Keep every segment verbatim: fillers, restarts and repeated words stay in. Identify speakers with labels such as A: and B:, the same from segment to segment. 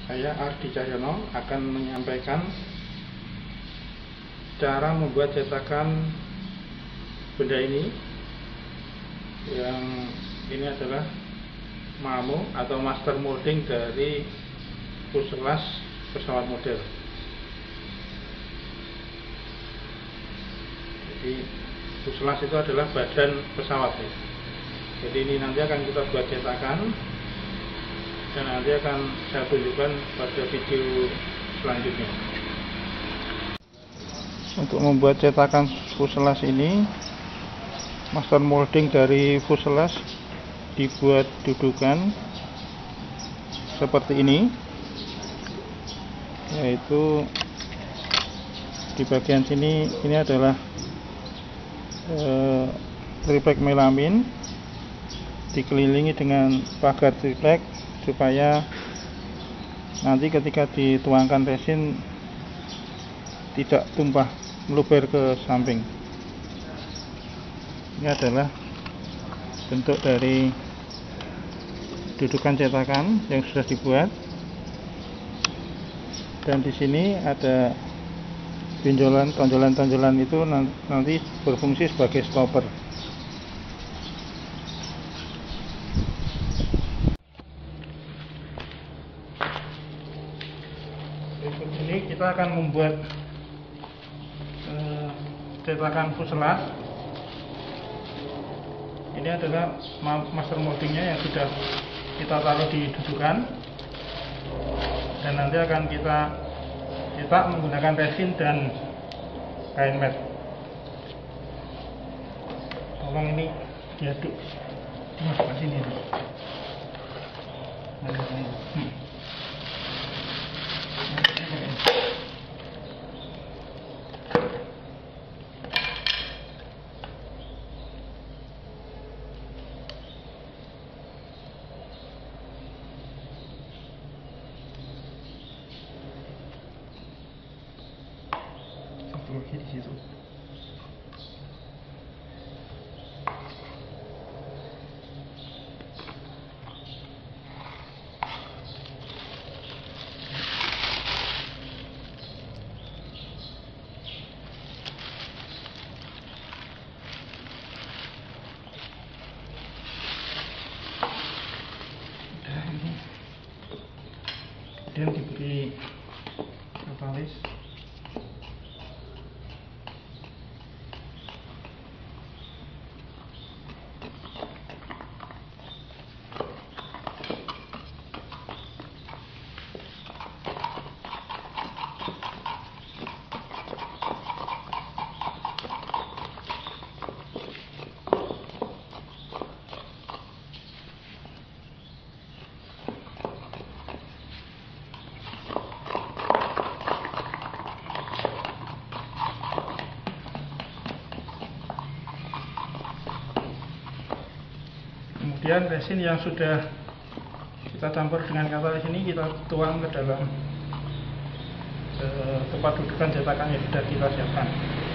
A: Saya Ardi Cahyono akan menyampaikan cara membuat cetakan benda ini. Yang ini adalah mamo atau master molding dari fuselase pesawat model. Jadi fuselase itu adalah badan pesawat ya. Jadi ini nanti akan kita buat cetakan dan nanti akan saya tunjukkan pada video selanjutnya. Untuk membuat cetakan fuselase ini, master molding dari fuselase dibuat dudukan seperti ini, yaitu di bagian sini ini adalah eh, triplek melamin dikelilingi dengan pagar triplek supaya nanti ketika dituangkan resin tidak tumpah meluber ke samping. Ini adalah bentuk dari dudukan cetakan yang sudah dibuat, dan di sini ada benjolan, tonjolan-tonjolan itu nanti berfungsi sebagai stopper. Berikut ini kita akan membuat eh, cetakan fuselase. Ini adalah master moldingnya yang sudah kita taruh di dudukan, dan nanti akan kita cetak menggunakan resin dan kain mat. Tolong ini diaduk, dimasukkan sini. Hmm. Lagi di situ. Kemudian diberi katalis. Kemudian resin yang sudah kita campur dengan katalis ini kita tuang ke dalam eh, tempat dudukan cetakan yang sudah kita siapkan.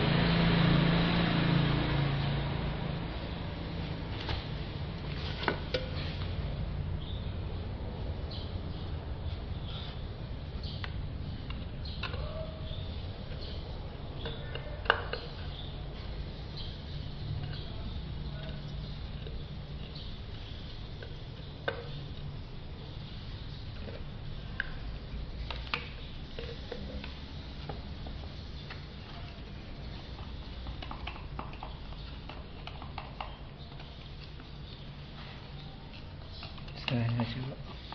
A: Saya coba.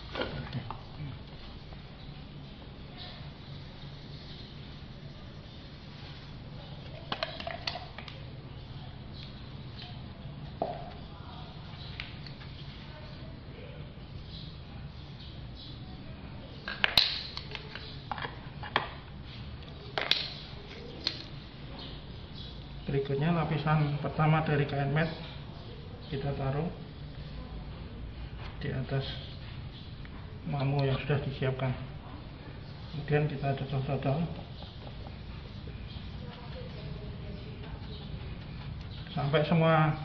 A: Berikutnya lapisan pertama dari kain mat kita taruh di atas mamo yang sudah disiapkan. Kemudian kita dodol-dodol sampai semua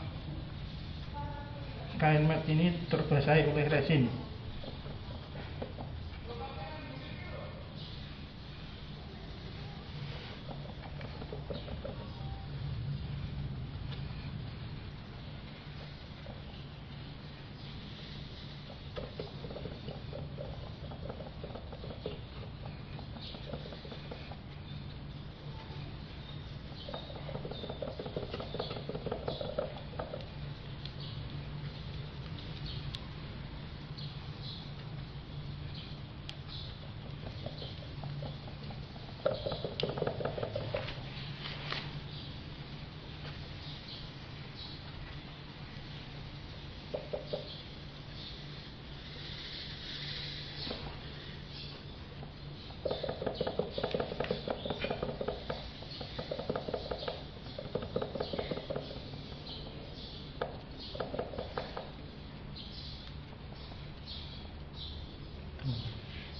A: kain mat ini terbasahi oleh resin.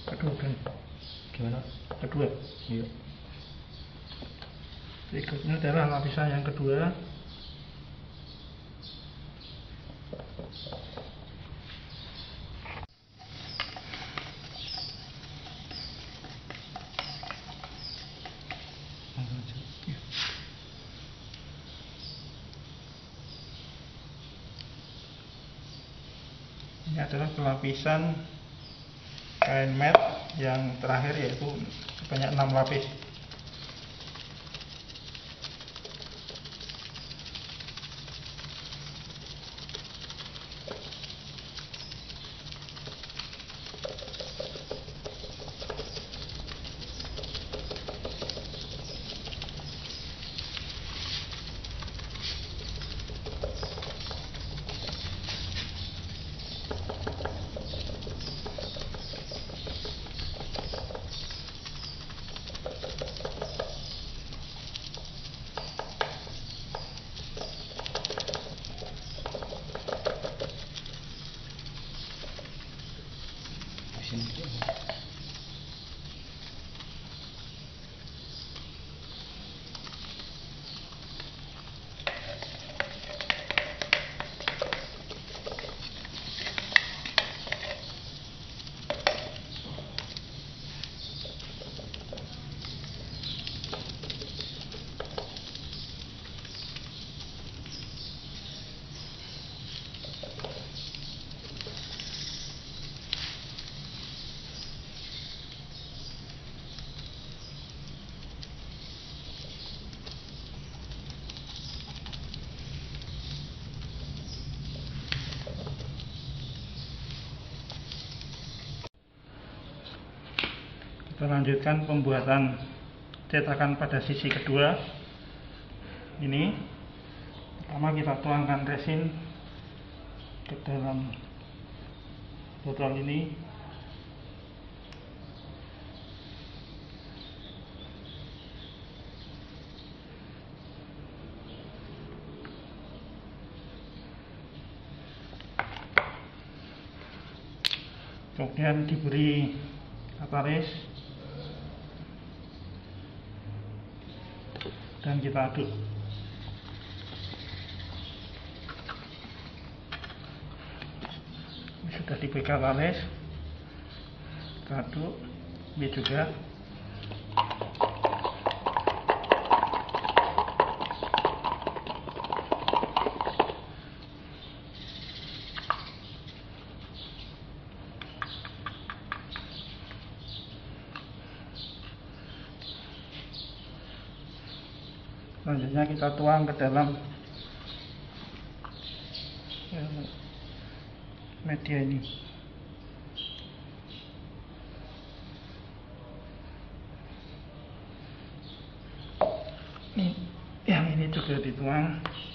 A: kedua kan?
B: Gimana?
A: Kedua.
B: Iya.
A: Berikutnya adalah lapisan yang kedua. Ini adalah pelapisan kain mat yang terakhir, yaitu sebanyak enam lapis. Kita lanjutkan pembuatan cetakan pada sisi kedua. Ini pertama kita tuangkan resin ke dalam botol ini. Kemudian diberi katalis dan kita aduk. Ini sudah diberi katalis, kita aduk. Ini juga. Selanjutnya kita tuang ke dalam media ini. Ini yang ini juga dituang.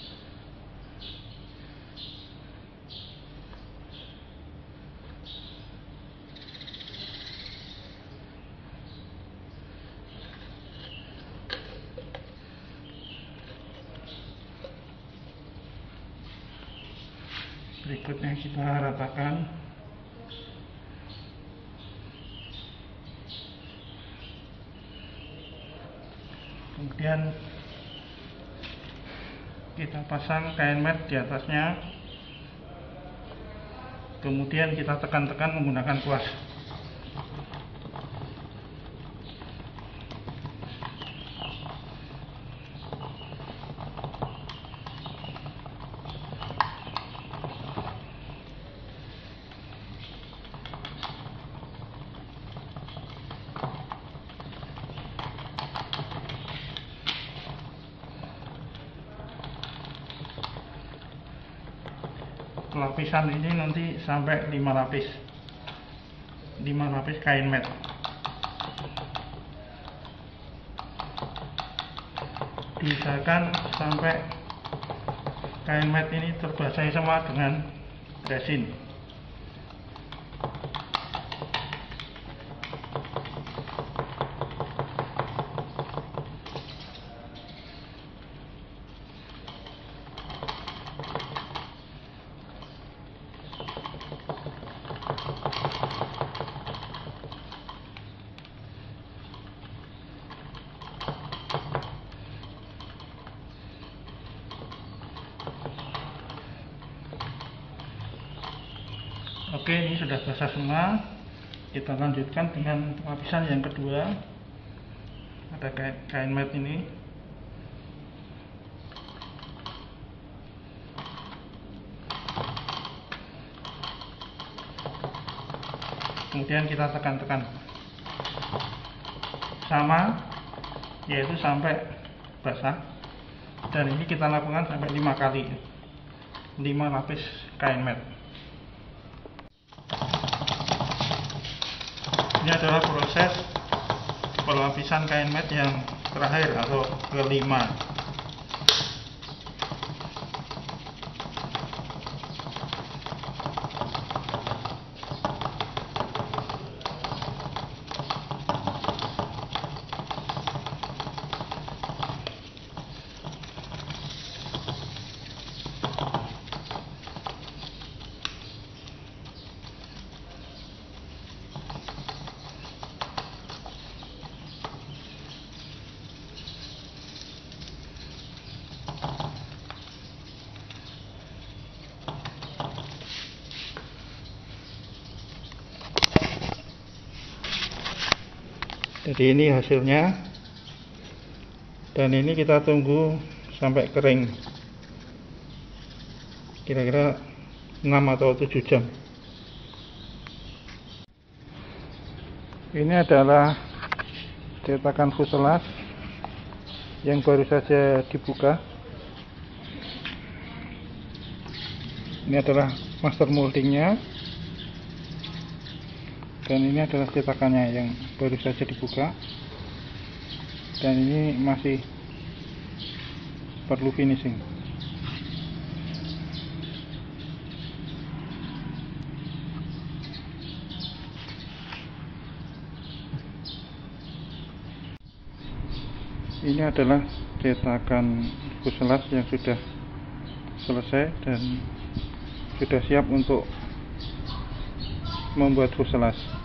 A: Berikutnya kita ratakan. Kemudian kita pasang kain mat di atasnya. Kemudian kita tekan-tekan menggunakan kuas. Lapisan ini nanti sampai lima lapis lima lapis kain mat. Diusahakan sampai kain mat ini terbasahi semua dengan resin. Oke, ini sudah basah semua. Kita lanjutkan dengan lapisan yang kedua. Ada kain, kain mat ini. Kemudian kita tekan-tekan sama, yaitu sampai basah. Dan ini kita lakukan sampai lima kali, lima lapis kain mat. Ini adalah proses pelapisan kain mat yang terakhir atau kelima. Jadi ini hasilnya, dan ini kita tunggu sampai kering, kira-kira enam atau tujuh jam. Ini adalah cetakan fuselage yang baru saja dibuka. Ini adalah master moldingnya, dan ini adalah cetakannya yang baru saja dibuka, dan ini masih perlu finishing. Ini adalah cetakan fuselage yang sudah selesai dan sudah siap untuk membuat fuselage.